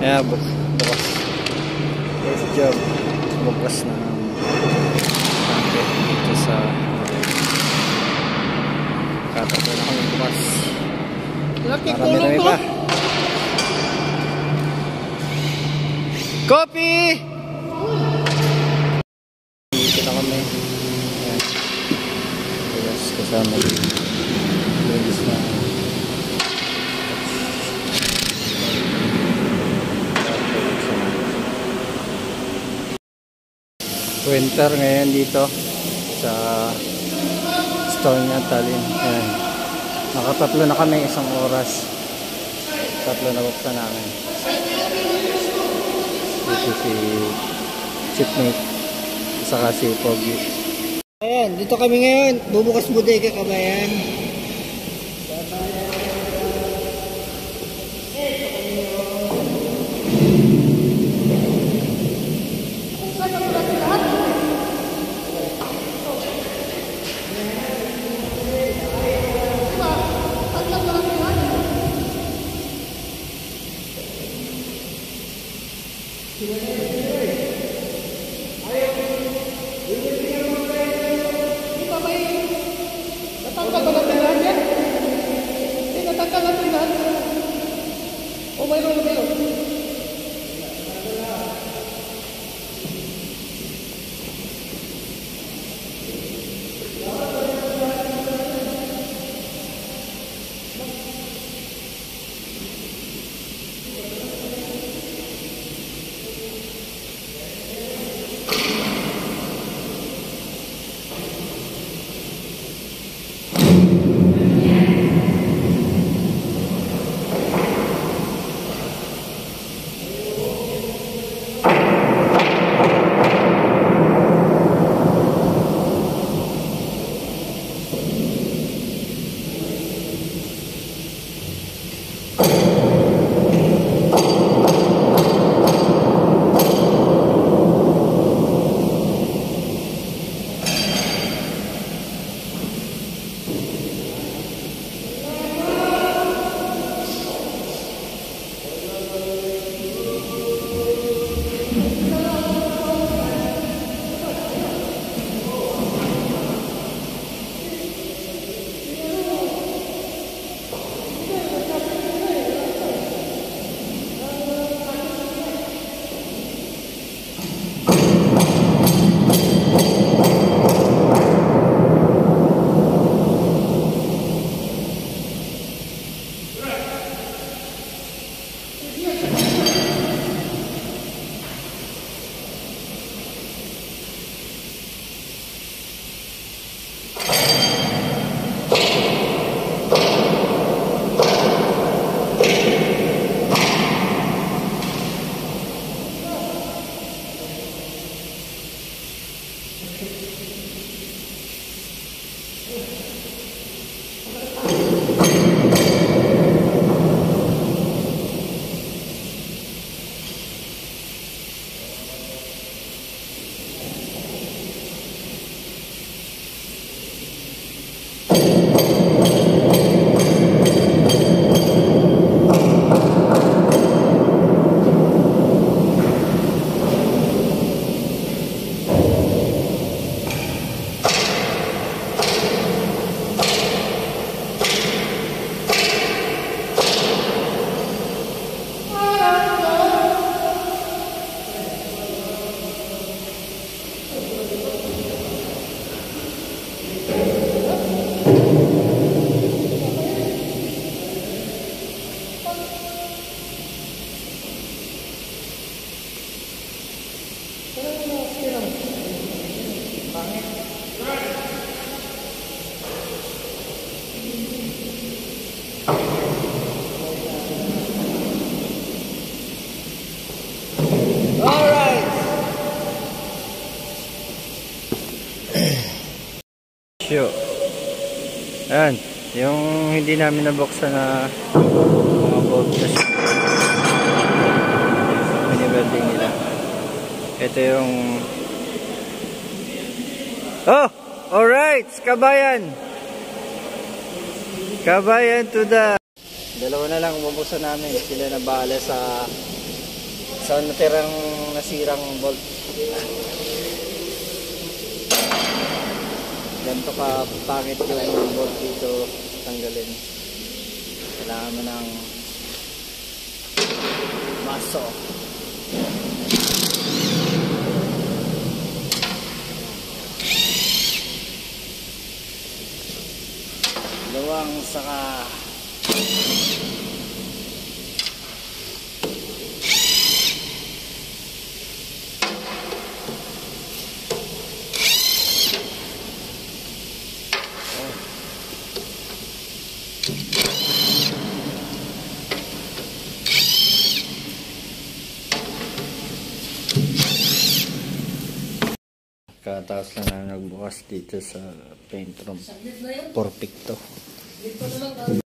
Kaya bukas. Kaya si Job bukas na tangke dito sa katatlo na kami bukas. Marami pa. Coffee! Dito na kami. Ayan. Yes, kasama ladies na winter ngayon dito sa store niya Tallinn. Ayan. Nakatatlo na kami, isang oras. Tatlo na buksan namin. Dito si chipmate saka si Pogi. Ayan, dito kami ngayon. Bubukas bodega, kabayan. Show. Ayan, yung hindi namin nabuksan na mga bolts mini-welding nila. Ito yung alright, kabayan. Kabayan to the... Dalawa na lang bubuksan namin. Sila na bahala sa Sa natirang nasirang bolt. Ganito ka pangit yung bolt dito tanggalin. Kailangan mo ng maso. Luwang saka Katapos lang na nagbukas dito sa paint room. Perfect to.